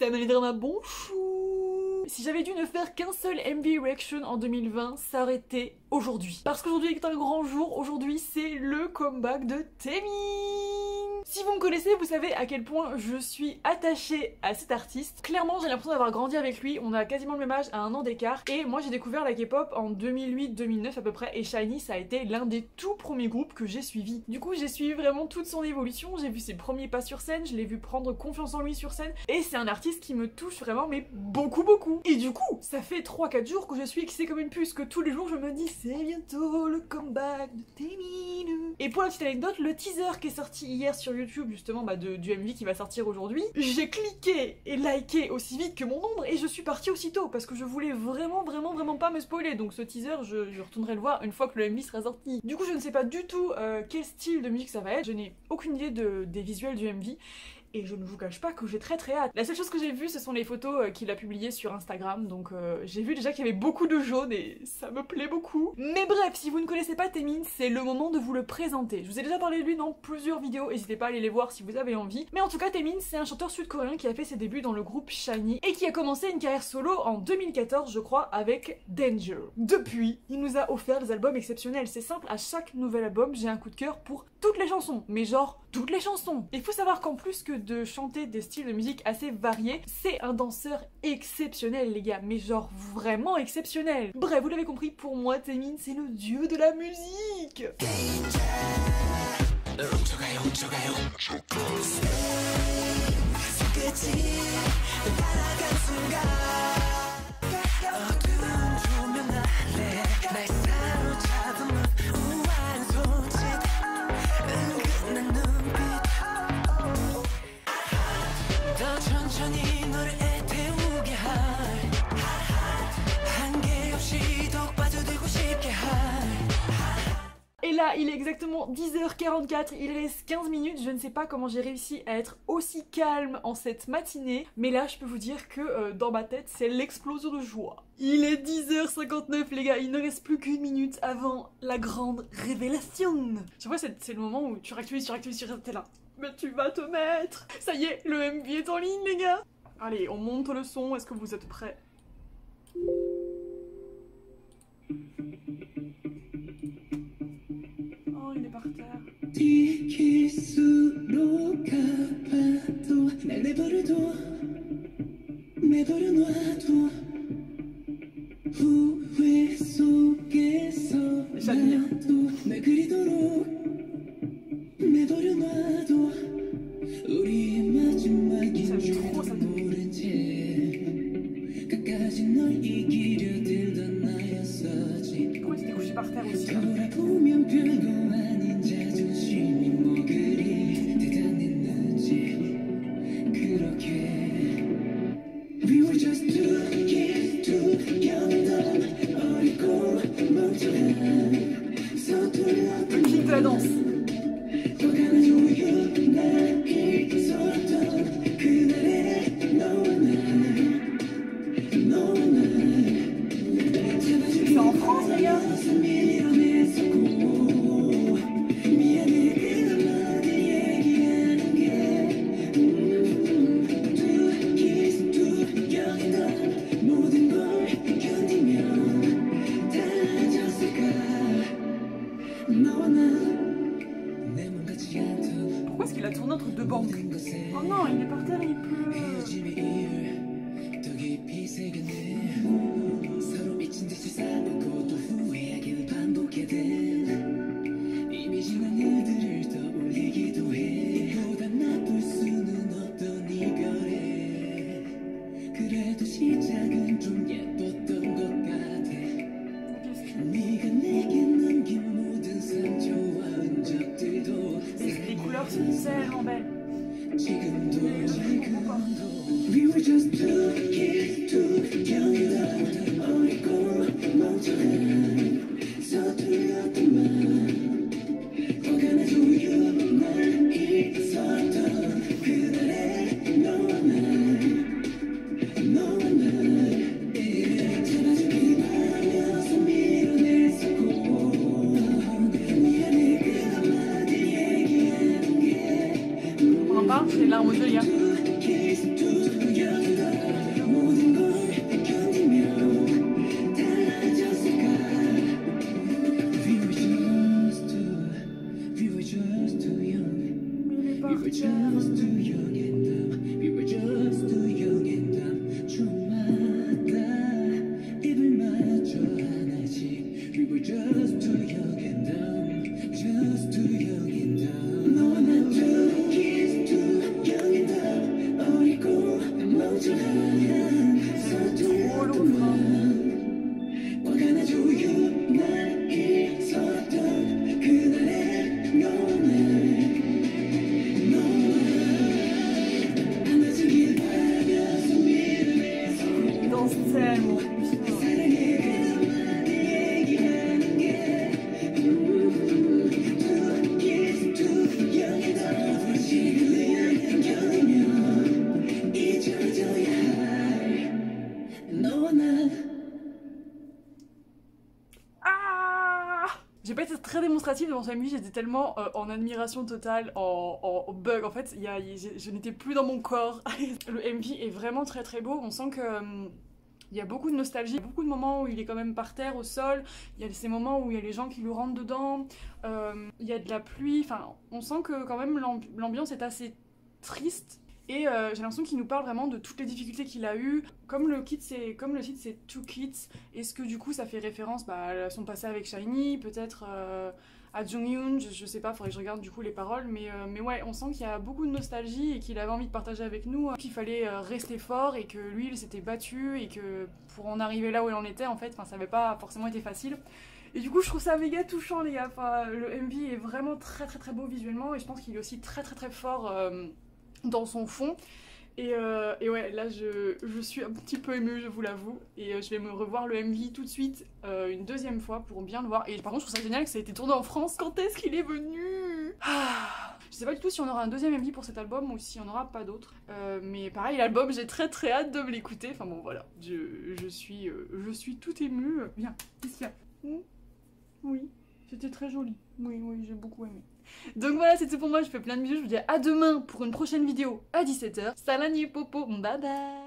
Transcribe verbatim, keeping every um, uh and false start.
Ça me mettra ma bon chou. Si j'avais dû ne faire qu'un seul M V Reaction en deux mille vingt, ça aurait été aujourd'hui. Parce qu'aujourd'hui est un grand jour, aujourd'hui c'est le comeback de Taemin. Si vous me connaissez, vous savez à quel point je suis attachée à cet artiste. Clairement, j'ai l'impression d'avoir grandi avec lui, on a quasiment le même âge, à un an d'écart. Et moi j'ai découvert la K-pop en deux mille huit deux mille neuf à peu près, et SHINee ça a été l'un des tout premiers groupes que j'ai suivi. Du coup j'ai suivi vraiment toute son évolution, j'ai vu ses premiers pas sur scène, je l'ai vu prendre confiance en lui sur scène, et c'est un artiste qui me touche vraiment mais beaucoup beaucoup. Et du coup, ça fait trois quatre jours que je suis excitée comme une puce, que tous les jours je me dis c'est bientôt le comeback de Taemin. Et pour la petite anecdote, le teaser qui est sorti hier sur YouTube justement bah, de, du M V qui va sortir aujourd'hui, j'ai cliqué et liké aussi vite que mon ombre et je suis partie aussitôt parce que je voulais vraiment vraiment vraiment pas me spoiler. Donc ce teaser je, je retournerai le voir une fois que le M V sera sorti. Du coup je ne sais pas du tout euh, quel style de musique ça va être, je n'ai aucune idée de, des visuels du M V. Et je ne vous cache pas que j'ai très très hâte. La seule chose que j'ai vue, ce sont les photos qu'il a publiées sur Instagram. Donc euh, j'ai vu déjà qu'il y avait beaucoup de jaune et ça me plaît beaucoup. Mais bref, si vous ne connaissez pas Taemin, c'est le moment de vous le présenter. Je vous ai déjà parlé de lui dans plusieurs vidéos, n'hésitez pas à aller les voir si vous avez envie. Mais en tout cas, Taemin, c'est un chanteur sud-coréen qui a fait ses débuts dans le groupe SHINee et qui a commencé une carrière solo en deux mille quatorze, je crois, avec Danger. Depuis, il nous a offert des albums exceptionnels. C'est simple, à chaque nouvel album, j'ai un coup de cœur pour toutes les chansons. Mais genre, toutes les chansons. Il faut savoir qu'en plus que de chanter des styles de musique assez variés, c'est un danseur exceptionnel les gars, mais genre vraiment exceptionnel. Bref, vous l'avez compris, pour moi Taemin c'est le dieu de la musique. Et là, il est exactement dix heures quarante-quatre, il reste quinze minutes, je ne sais pas comment j'ai réussi à être aussi calme en cette matinée, mais là, je peux vous dire que euh, dans ma tête, c'est l'explosion de joie. Il est dix heures cinquante-neuf les gars, il ne reste plus qu'une minute avant la grande révélation. Je vois, c'est le moment où tu réactualises, tu réactualises, tu réactualises, t'es là. Mais tu vas te mettre. Ça y est, le M V est en ligne les gars. Allez, on monte le son, est-ce que vous êtes prêts? Oh, il est par terre. J'admire. J'aime trop ça. Pourquoi tu t'es couché par terre aussi là? Le clip de la danse. C'est en France les gars. Pourquoi est-ce qu'il a tourné entre deux banques? Oh non, il est par terre, il pleut. Les couleurs sont tellement belles. On en parle, c'est là en mode les gars. démonstratif devant ce M V, j'étais tellement euh, en admiration totale, en, en, en bug, en fait, y a, y, je, je n'étais plus dans mon corps. Le M V est vraiment très très beau, on sent que... Euh, il y a beaucoup de nostalgie, il y a beaucoup de moments où il est quand même par terre, au sol, il y a ces moments où il y a les gens qui lui rentrent dedans, euh, il y a de la pluie, enfin, on sent que quand même l'ambiance est assez triste. Et euh, j'ai l'impression qu'il nous parle vraiment de toutes les difficultés qu'il a eues. Comme le kit, c'est comme le titre c'est Two Kids, est-ce que du coup ça fait référence bah, à son passé avec SHINee, peut-être euh, à Jonghyun, je, je sais pas, faudrait que je regarde du coup les paroles, mais, euh, mais ouais, on sent qu'il y a beaucoup de nostalgie et qu'il avait envie de partager avec nous, hein, qu'il fallait euh, rester fort et que lui il s'était battu et que pour en arriver là où il en était en fait, ça n'avait pas forcément été facile. Et du coup je trouve ça méga touchant les gars, enfin, le M V est vraiment très très très beau visuellement et je pense qu'il est aussi très très très fort euh, dans son fond. Et, euh, et ouais, là je, je suis un petit peu émue, je vous l'avoue. Et euh, je vais me revoir le M V tout de suite, euh, une deuxième fois, pour bien le voir. Et par contre, je trouve ça génial que ça ait été tourné en France. Quand est-ce qu'il est venu? ah Je sais pas du tout si on aura un deuxième M V pour cet album ou si on aura pas d'autre. Euh, mais pareil, l'album, j'ai très très hâte de me l'écouter. Enfin bon, voilà, je, je, suis, euh, je suis toute émue. Viens, qu'est-ce qu'il y a? mmh Oui, c'était très joli. Oui, oui, j'ai beaucoup aimé. Donc voilà, c'est tout pour moi, je fais plein de bisous, je vous dis à demain pour une prochaine vidéo à dix-sept heures. Salani popo, bye bye.